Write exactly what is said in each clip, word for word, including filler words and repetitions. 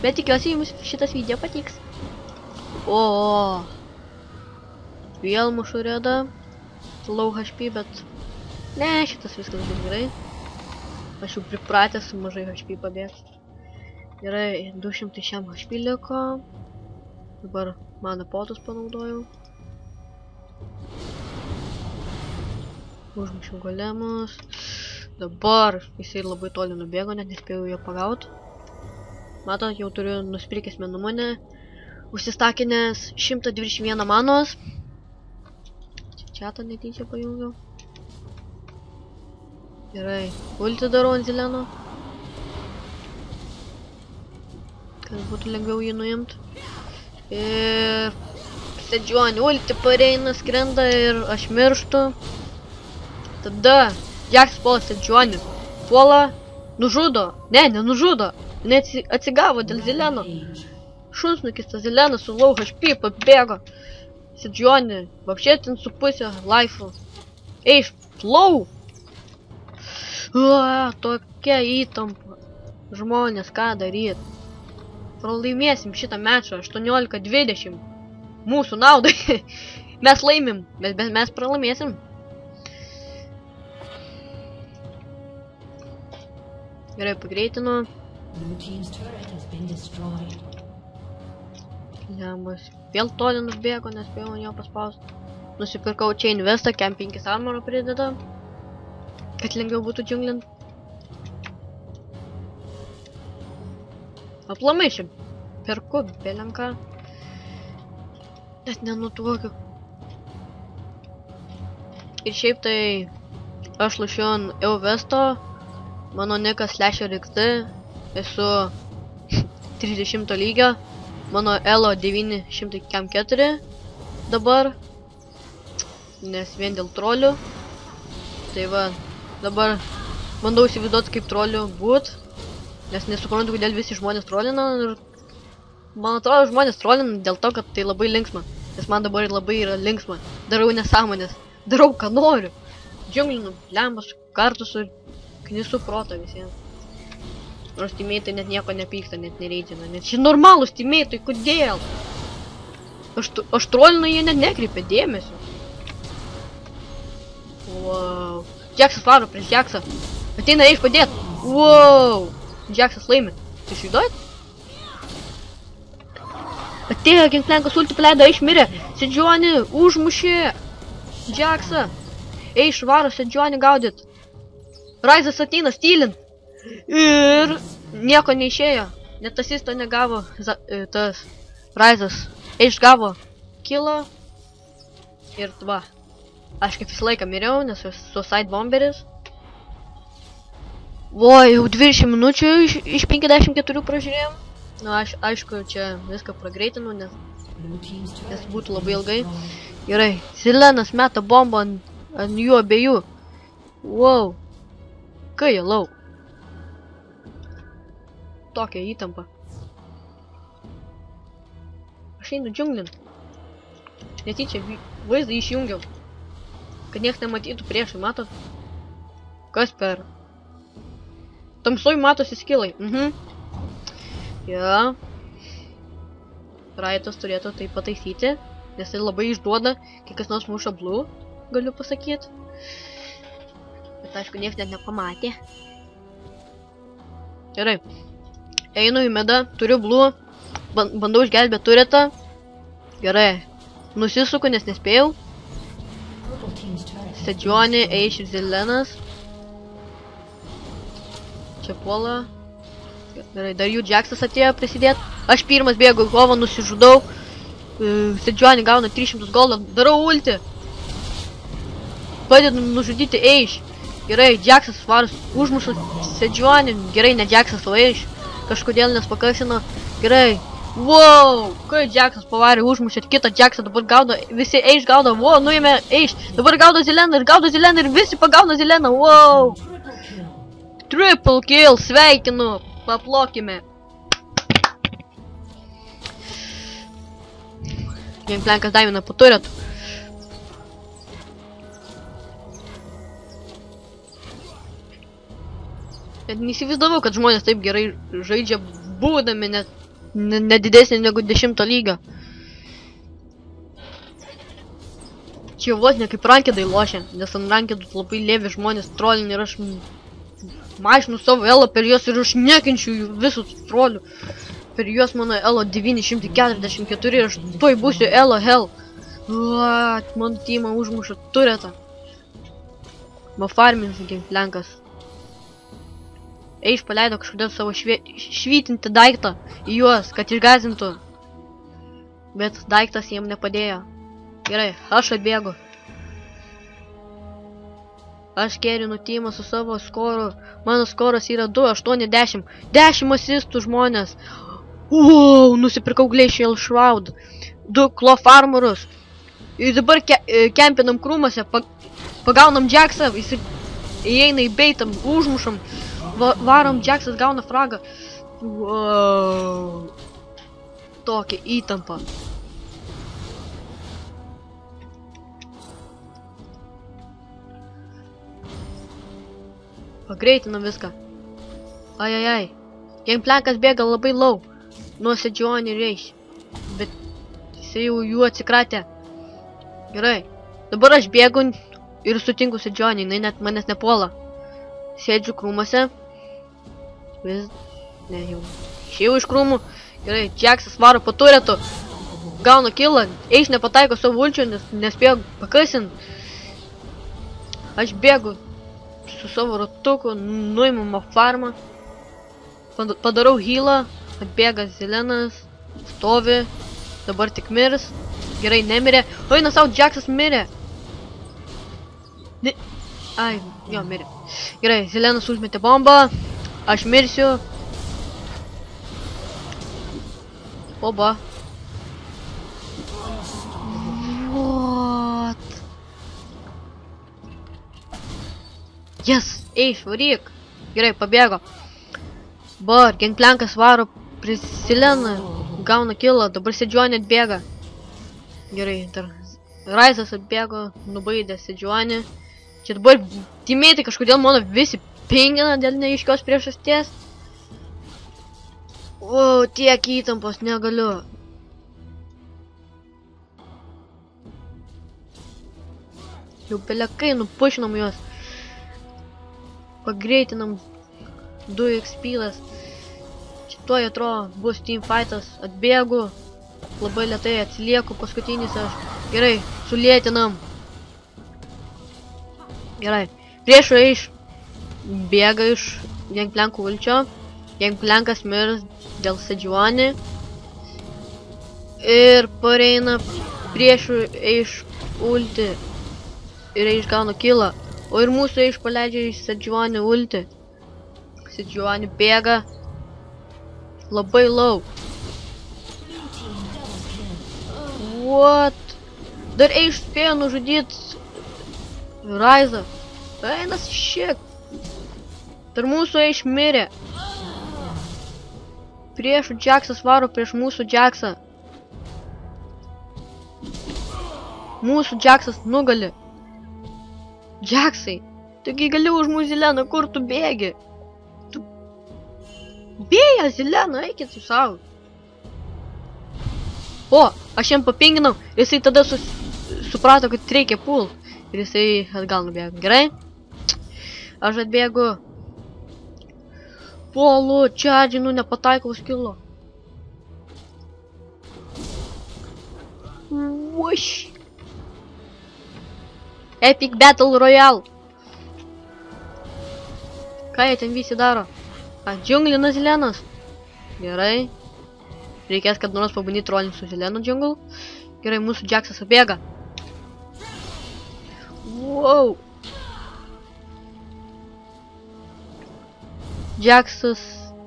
Bet tikiuosi jums šitas video patiks. O, vėl mušu redą. Low H P, bet ne, šitas viskas bus gerai. Aš jau pripratęs su mažai H P pabėgti. Gerai, du šimtai šiam H P liko. Dabar mano potus panaudojau. Užmušiau golemus. Dabar jisai labai toli nubėgo, net nespėjau jo pagauti. Matot, jau turiu nusipirkęs menumonę. Užsistakinęs šimtą dvidešimt vieną manos. Čia tą netyčia pajungiau. Gerai, ulti darau ant Zileno. Kad būtų lengviau jį nuimti. Ir Sedžionį ulti pareina, skrenda ir aš mirštu. Tada Jaksas puola Sedžionį. Puola, nužudo. Ne, nenužudo. Jis atsigavo dėl Zileno. Šunsnukis tas Zilenas su low H P pabėgo. Sedžionį, вообще ten su pusė life'ų. Eiš, low. Uaa, tokia įtampa. Žmonės, ką daryt? Pralaimėsim šitą mečą aštuoniolika dvidešimt. Mūsų naudai. Mes laimim, bet mes pralaimėsim. Gerai, pagreitinu. Lembas. Vėl toli nubėgo, nespėjau jo paspausti. Nusipirkau čia investą, kem penkis armoro prideda. Kad lengviau būtų džiunglint. Aplamai šiaip perku belenką. Net nenutuokiu. Ir šiaip tai aš lošiu ant Euvesto. Mano nikas Slasher X D. Esu trisdešimto lygio. Mano Elo devyni šimtai keturi dabar. Nes vien dėl trolių. Tai va, dabar bandau įsivaizduoti kaip trolių būt. Nes nesuprantu, kodėl visi žmonės trolina. Ir man atrodo, žmonės trolina dėl to, kad tai labai linksma. Nes man dabar labai yra linksma. Darau nesąmonės. Darau, ką noriu. Džiunglinu, lembas, kartus ir knisu protą visiems. Nors teammate'ai net nieko nepyksta, net nereidžina. Net šį normalūs teammate'ai, kodėl? Aš, aš trolinu, jie net nekreipia dėmesio. Wow. Jaksas varo prieš Jaksą. Ateina Eiš padėt. Wow. Jaksas laimi. Tai išvydojat? Atėjo Gangplankas ulti paleido, Eiš mirė. Sedžionį užmušė Jaksą. Eiš varo Sedžionį gaudyt. Raizas ateina stylint. Ir nieko neišėjo. Net asisto negavo tas Raizas. Eiš gavo kilo. Ir va. Aš kaip visą laiką miriau, nes esu side bomberis. Vo, jau dvidešimt minučių iš, iš penkiasdešimt keturių pražiūrėjom. Na, aš aišku, čia viską pragreitinu, nes, nes būtų labai ilgai. Gerai, Zilenas meta bombą ant, ant jų abiejų. Wow. Kai jie lauk. Tokia įtampa. Aš einu džiunglin. Netyčia vaizdą išjungiau. Kad nieks nematytų priešai, matot? Kas per? Tamsoj matosi skilai. Mhm. Ja. Raitas turėtų tai pataisyti. Nes tai labai išduoda, kai kas nors muša blue, galiu pasakyti. Bet aišku, nieks net nepamatė. Gerai. Einu į medą, turiu blue, bandau išgelbėti turetą. Gerai, nusisuku, nes nespėjau. Sedžionį, Eiš ir Zilenas. Čia puola. Gerai, dar jų Jaksas atėjo prisidėti. Aš pirmas bėgu į kovą, nusižudau. Sedžionį gauna tris šimtus goldą, darau ulti. Padedu nužudyti Eiš. Gerai, Jaksas varas užmuša Sedžionį. Gerai, ne Jaksas, o Eiš. Kažkodėl nespakasino. Gerai. Wow, kai Jaksas pavarė, užmušė kitą Jaksą, dabar gaudo, visi Eiš gaudo, wow, nuėmė Eiš, dabar gaudo Zileną ir gaudo Zileną ir visi pagauna Zileną, wow. Triple kill, sveikinu, paplokime. Gangplankas davina po turetų. Net neįsivaizdavau, kad žmonės taip gerai žaidžia būdami net nedidesnė negu dešimto lygio. Čia vos ne kaip rankedai lošia, nes ant rankedų labai lėvi žmonės trolini ir aš mažinu savo elo per juos ir aš nekenčiu jų visus trolių. Per juos mano elo devyni šimtai keturiasdešimt keturi ir aš tuoj būsiu elo hell. Uat, mano teamą užmuša turetą. Ma farmins gameplankas. Eiš paleido kažkodėl savo švie... švytinti daiktą į juos, kad išgazintų. Bet daiktas jiem nepadėjo. Gerai, aš atbėgu. Aš kerinu teamą su savo skoru. Mano skoras yra du aštuoni dešimt. dešimt asistų žmonės. Wow, nusipirkau Glacial Shroud. Du Cloth Armorus. Ir dabar ke kempinam krūmuose. Pag pagaunam Jacksą. Jis įeina į beitam. Užmušam. Va varom, Jacksas gauna fragą. Wow. Tokia įtampa. Pagreitinam viską. Ajajaj. Gameplankas bėga labai low. Nuo Sejuani Reiš. Bet jisai jau jų atsikratė. Gerai. Dabar aš bėgu ir sutinku Sejuani. Jinai net manęs nepuola. Sėdžiu krūmuose. Vis... Ne, jau. Išėjau iš krūmų. Gerai. Jacksas varo po turetu. Gauna killą. Eiš nepataiko savo ulčio, nes nespėjo pakasint. Aš bėgu su savo ratuku, nuimama farmą, padarau healą, atbėga Zelenas, stovi, dabar tik mirs, gerai, nemirė, eina savo, Jacksas mirė, ne, ai, jo, mirė, gerai, Zelenas užmetė bombą, aš mirsiu, oba, what? Yes, eiš, varyk. Gerai, pabėgo. Bar, Gangplankas varo prie Zeleną, gauna killą, dabar Sejuani atbėga. Gerai, dar Raizas atbėgo, nubaidė Sejuani. Čia dabar timėti kažkodėl mano visi pingina dėl neaiškios priežasties. O, tiek įtampos, negaliu. Jau pelekai, nupušinam juos. Pagreitinam du X P-las. Šituoj atrodo bus teamfightas. Atbėgu. Labai lėtai atsilieku paskutinis aš. Gerai, sulėtinam. Gerai. Priešo iš. Bėga iš Gangplankų ulčio. Gangplankas mirs dėl Sejuani. Ir pareina priešų iš ulti. Ir išgauna killą. O ir mūsų iš paleidžia iš Sejuani ulti. Sejuani bėga. Labai low. What? Dar iš spėjo nužudyti Raizą. Einas šiek. Dar mūsų iš mirė. Priešų Jacksas varo prieš mūsų Jacksą. Mūsų Jacksas nugali. Jacksai, tugi gali užmušti Zeleną, kur tu bėgi? Tu... Bėja Zelena, eikit su savo. O, aš jam papinginau, jisai tada sus... suprato, kad reikia pult. Ir jisai atgal nubėgo. Gerai? Aš atbėgu. Puolu, čadžinu, nepataikau skilo. Uoš. Epic Battle Royale. Ką jie ten visi daro? A, džiunglina Zelenas. Gerai. Reikės, kad nors pabandyti trollinti su Zelenu džiungl. Gerai, mūsų Jacksas apbėga. Wow. Jacksas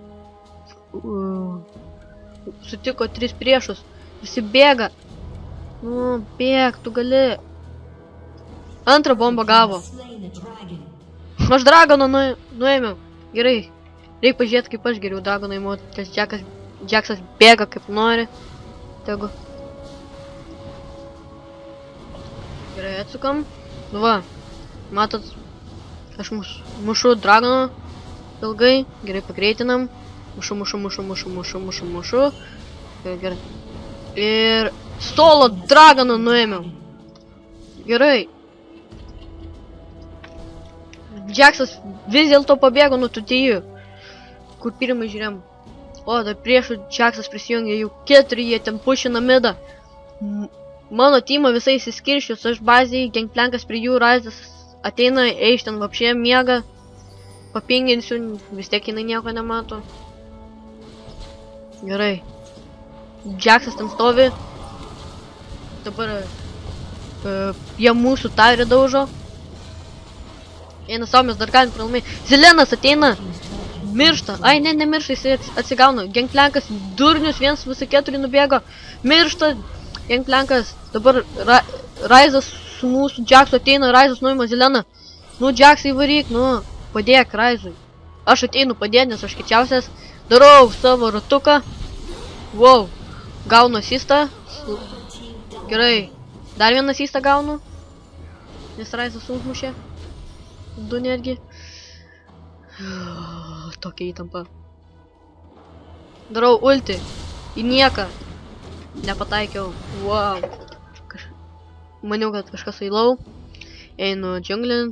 uh, sutiko tris priešus. Visi bėga. Nu, bėg, tu gali. Antrą bombą gavo. Aš dragoną nu, nuėmiau. Gerai. Reikia pažiūrėti, kaip aš geriau dragoną įmu. Tas Jackas, Jacksas bėga kaip nori. Tegu. Gerai, atsukam. Nu va. Matot, aš muš, mušu dragoną ilgai. Gerai, pagreitinam. Mušu, mušu, mušu, mušu, mušu, mušu, mušu. Gerai. Ir solo dragoną nuėmiau. Gerai. Jacksas vis dėlto pabėgo nuo tų tėjų, kur pirmai žiūrėjom. O, dar priešų Jacksas prisijungė, jau keturi jie ten pušina midą. Mano teamą visai įsiskirščius, aš bazėje, Gangplankas prie jų, Raizas ateina, eiš ten vapšė miega. Papinginsiu, vis tiek jinai nieko nemato. Gerai. Jacksas ten stovi. Dabar uh, jie mūsų taurę daužo. Eina savo, mes dar galim pralaimėti. Zelenas ateina. Miršta. Ai, ne, nemiršta, jis atsigauna. Gangplankas durnius, viens visą keturi nubėgo. Miršta. Gangplankas. Dabar ra Raizas su mūsų Jacksu ateina. Raizas nuima Zeleną. Nu, Jacksai varyk, nu. Padėk Raizui. Aš ateinu padėti, nes aš kičiausias. Darau savo ratuką. Wow. Gaunu asistą. Gerai. Dar vieną asistą gaunu. Nes Raizas užmušė. Du netgi. Tokia įtampa. Darau ulti. Į nieką. Nepataikiau. Wow. Kaž... Maniau, kad kažkas eilau. Einu džiunglin.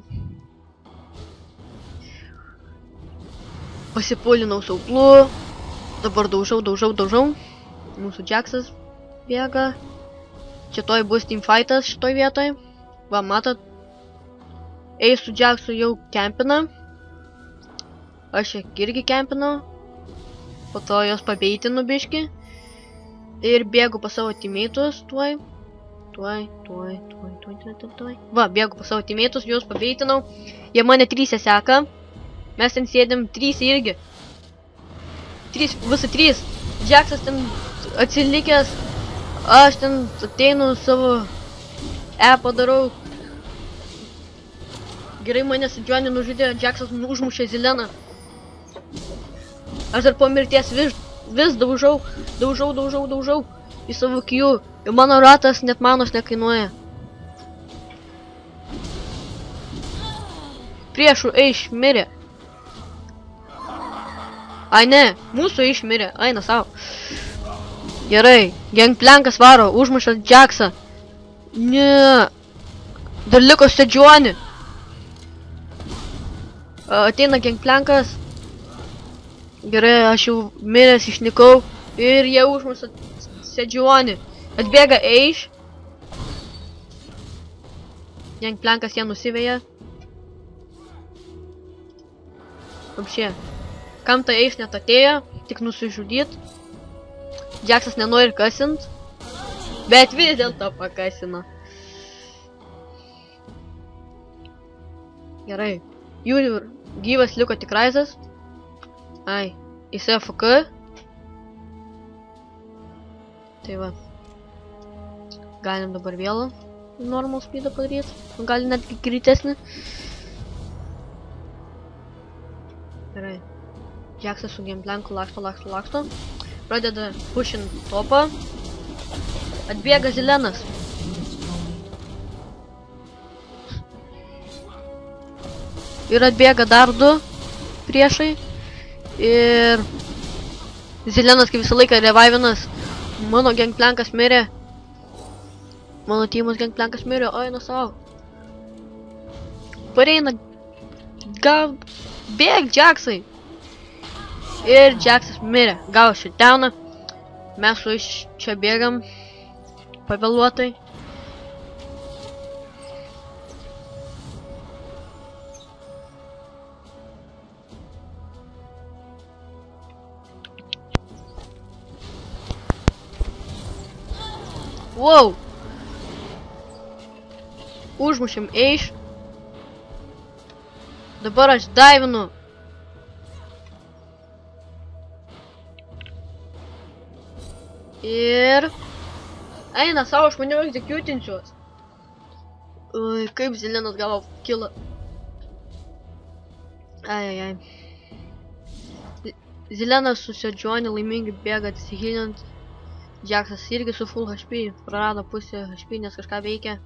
Pasipulinau sauklu. Dabar daužau, daužau, daužau. Mūsų Jacksas bėga. Čia toj bus teamfightas šitoj vietoj. Va, matot. Eis su Jacksu jau kempina. Aš irgi kempinu. Po to jos pabeitinu biški. Ir bėgu pas savo teammates. Tuoj. Tuoj, tuoj, tuoj, tuoj, tuoj, tuoj. Va, bėgu pas savo teammates, juos pabeitinau. Jie mane trysia seka. Mes ten sėdėm trys irgi. Trys, visi trys. Jacksas ten atsilikęs. Aš ten ateinu savo E padarau. Gerai mane su Johnny nužudė, Jacksas užmušė Zeleną. Aš dar po mirties vis, vis daužau, daužau, daužau, daužau į savo Q. Ir mano ratas net manos nekainuoja. Priešų eiš mirė. Ai ne, mūsų išmirė, eina savo. Gerai, Gangplankas varo, užmušęs Jacksą. Ne, dar liko Sejuani. Ateina Gangplankas. Gerai, aš jau miręs išnikau. Ir jie užmušė Sejuani. Atbėga eiš. Gangplankas ją nusiveja. Apšė. Kam tai eiš net atėjo, tik nusižudyt. Jacksas nenori kasint, bet vis dėlto pakasino. Gerai. Jų gyvas liko tik Raizas. Ai, jis F K. Tai va. Galim dabar vėl normal speedą padaryti. Gali netgi greitesnį. Gerai. Jacksas su Gangplanku laksto, laksto, laksto. Pradeda pushint topą. Atbėga Zelenas. Ir atbėga dar du priešai. Ir Zelenas kaip visą laiką revivinas. Mano Gangplankas mirė. Mano teamas Gangplankas mirė. Oi, nuo savo. Pareina. Gal... Bėg, Jacksai. Ir Jacksas mirė. Gavo shutdowną. Mes su iš čia bėgam. Pavėluotai. Wow. Užmušėm eiš. Dabar aš daivinu. Ir... Eina savo, aš maniau executinsiuos. Ui, kaip Zelenas gavo kilą. Ai, ai, ai. Zelenas su Sejuani laimingai bėga atsihilinant. Jacksas irgi su full H P. Prarado pusę H P, nes kažką veikia.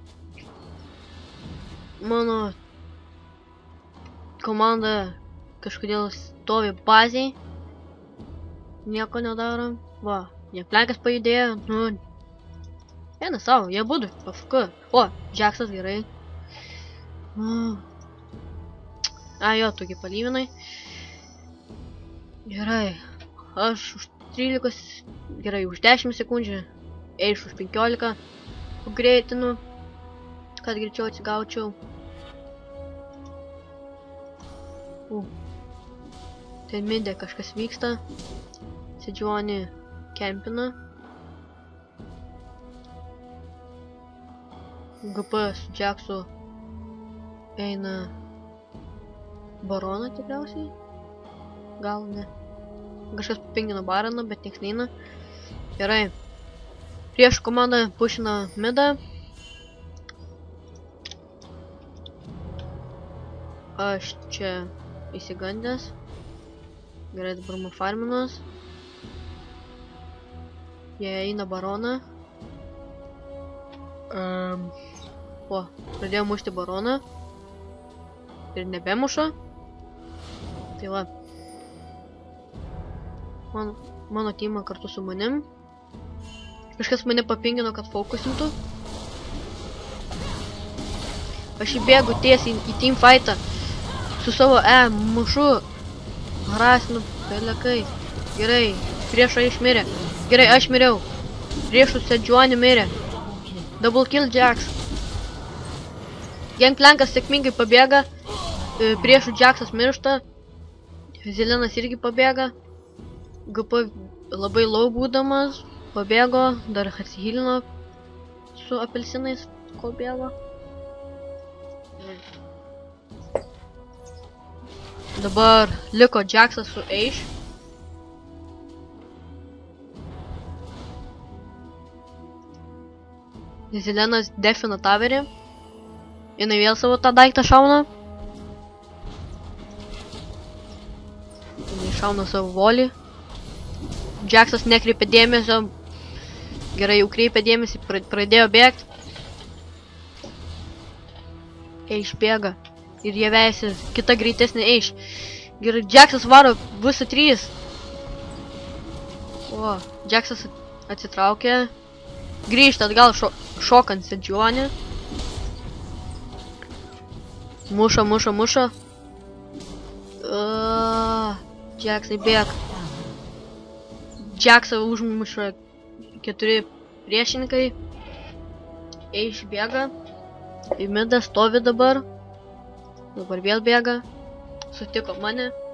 Mano komanda kažkodėl stovi bazėj. nieko nedarom. Va, jie plenkas pajudėjo, nu, eina savo, jie būdu, pafuku. O, Jacksas gerai. Nu. A, jo, tokie palyvinai. Gerai, aš už trylikos, gerai, už dešimt sekundžių, Eiš už penkiolika, pagreitinu, kad greičiau atsigaučiau. U. Ten midė kažkas vyksta. Sedžiuoni kempina. G P su Jacksu eina baroną tikriausiai. Gal ne. Kažkas papingino baroną, bet nieks neina. Gerai. Prieš komandą pušina midą. Aš čia įsigandęs. Gerai, dabar mafarminas. Jie eina baroną. Um, o, pradėjo mušti baroną. Ir nebemuša. Tai va. Man, mano teamą kartu su manim. Kažkas mane papingino, kad fokusintų. Aš įbėgu tiesiai į teamfightą. Su savo E, mušu. Harasinu, pelekai. Gerai, priešą išmirė. Gerai, aš miriau. Priešų Sedžiuani mirė. Double kill Jax. Gangplankas sėkmingai pabėga. Priešų Jaxas miršta. Zelenas irgi pabėga. G P labai low būdamas. Pabėgo. Dar atsihilino su apelsinais, kol bėgo. Dabar liko Jaxas su Eiš. Zelenas defina taverį. Jinai vėl savo tą daiktą šauna. Jinai šauna savo volį. Jaxas nekreipia dėmesio. Gerai, jau kreipia dėmesį, pradėjo bėgti. Eiš bėga. Ir jie veisi, kita greitesnė Eiš. Gerai, Jaxas varo visą trys. O, Jaxas atsitraukė. Grįžta atgal šo, šokant Sedžiuonį. Muša, muša, muša. Uh, Jaxai bėg. Jaxą užmuša keturi priešininkai. Eiš bėga. Į midą stovi dabar. Dabar vėl bėga. Sutiko mane.